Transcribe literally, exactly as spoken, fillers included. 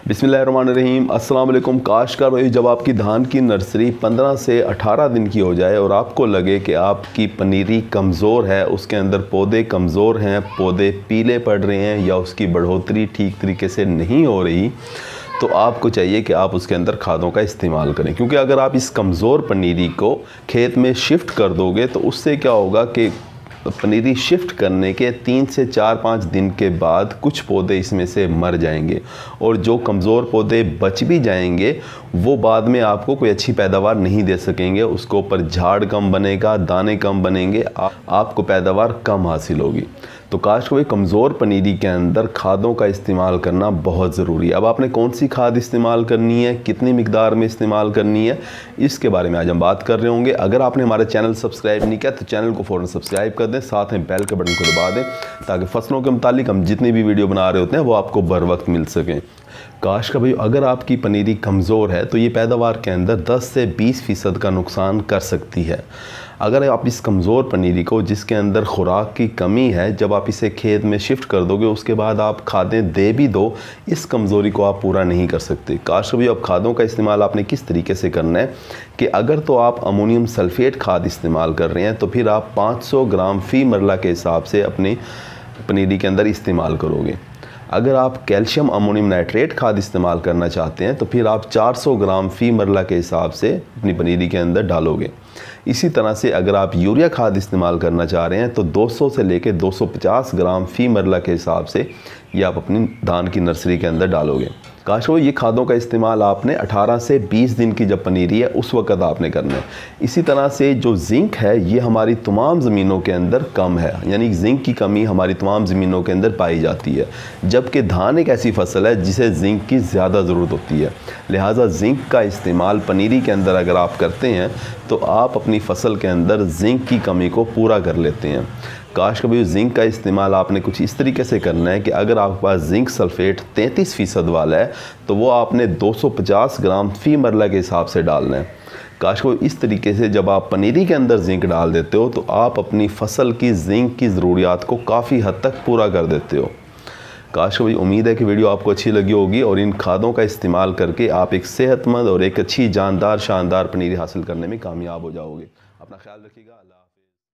बिस्मिल्लाहिर्रहमानिर्रहीम। अस्सलाम वालेकुम। काश्तकार भाई, जब आपकी धान की नर्सरी पंद्रह से अठारह दिन की हो जाए और आपको लगे कि आपकी पनीरी कमज़ोर है, उसके अंदर पौधे कमज़ोर हैं, पौधे पीले पड़ रहे हैं या उसकी बढ़ोतरी ठीक तरीके से नहीं हो रही, तो आपको चाहिए कि आप उसके अंदर खादों का इस्तेमाल करें। क्योंकि अगर आप इस कमज़ोर पनीरी को खेत में शिफ्ट कर दोगे तो उससे क्या होगा कि पनीरी शिफ्ट करने के तीन से चार पाँच दिन के बाद कुछ पौधे इसमें से मर जाएंगे और जो कमज़ोर पौधे बच भी जाएंगे वो बाद में आपको कोई अच्छी पैदावार नहीं दे सकेंगे। उसके ऊपर झाड़ कम बनेगा, दाने कम बनेंगे, आ, आपको पैदावार कम हासिल होगी। तो काश कोई कमज़ोर पनीरी के अंदर खादों का इस्तेमाल करना बहुत ज़रूरी है। अब आपने कौन सी खाद इस्तेमाल करनी है, कितनी मिकदार में इस्तेमाल करनी है, इसके बारे में आज हम बात कर रहे होंगे। अगर आपने हमारा चैनल सब्सक्राइब नहीं किया तो चैनल को फ़ौरन सब्सक्राइब कर दें, साथ में बेल के बटन को दबा दें ताकि फसलों के मुतालिक हम जितनी भी वीडियो बना रहे होते हैं वो आपको बर वक्त मिल सकें। काश का भाई, अगर आपकी पनीरी कमज़ोर है तो ये पैदावार के अंदर दस से बीस फ़ीसद का नुकसान कर सकती है। अगर आप इस कमज़ोर पनीरी को, जिसके अंदर खुराक की कमी है, जब आप इसे खेत में शिफ्ट कर दोगे उसके बाद आप खादें दे भी दो, इस कमज़ोरी को आप पूरा नहीं कर सकते। काश भाई, अब खादों का इस्तेमाल आपने किस तरीके से करना है कि अगर तो आप अमोनियम सल्फेट खाद इस्तेमाल कर रहे हैं तो फिर आप पाँच सौ ग्राम फ़ी मरला के हिसाब से अपनी पनीरी के अंदर इस्तेमाल करोगे। अगर आप कैल्शियम अमोनियम नाइट्रेट खाद इस्तेमाल करना चाहते हैं तो फिर आप चार सौ ग्राम फ़ी मरला के हिसाब से अपनी पनीरी के अंदर डालोगे। इसी तरह से अगर आप यूरिया खाद इस्तेमाल करना चाह रहे हैं तो दो सौ से लेकर दो सौ पचास ग्राम फ़ी मरला के हिसाब से ये आप अपनी धान की नर्सरी के अंदर डालोगे। काश वो ये खादों का इस्तेमाल आपने अठारह से बीस दिन की जब पनीरी है उस वक़्त आपने करना है। इसी तरह से जो जिंक है ये हमारी तमाम ज़मीनों के अंदर कम है, यानी जिंक की कमी हमारी तमाम ज़मीनों के अंदर पाई जाती है, जबकि धान एक ऐसी फसल है जिसे जिंक की ज़्यादा ज़रूरत होती है। लिहाजा जिंक का इस्तेमाल पनीरी के अंदर अगर आप करते हैं तो आप अपनी फसल के अंदर जिंक की कमी को पूरा कर लेते हैं। काश कभी जिंक का इस्तेमाल आपने कुछ इस तरीके से करना है कि अगर आपके पास जिंक सल्फेट तैंतीस फ़ीसद वाला है तो वो आपने दो सौ पचास ग्राम फ़ी मरला के हिसाब से डालना है। काश को इस तरीके से जब आप पनीरी के अंदर जिंक डाल देते हो तो आप अपनी फसल की जिंक की ज़रूरियात को काफ़ी हद तक पूरा कर देते हो। काश भाई, उम्मीद है कि वीडियो आपको अच्छी लगी होगी और इन खादों का इस्तेमाल करके आप एक सेहतमंद और एक अच्छी जानदार शानदार पनीरी हासिल करने में कामयाब हो जाओगे। अपना ख्याल रखिएगा। अल्लाह।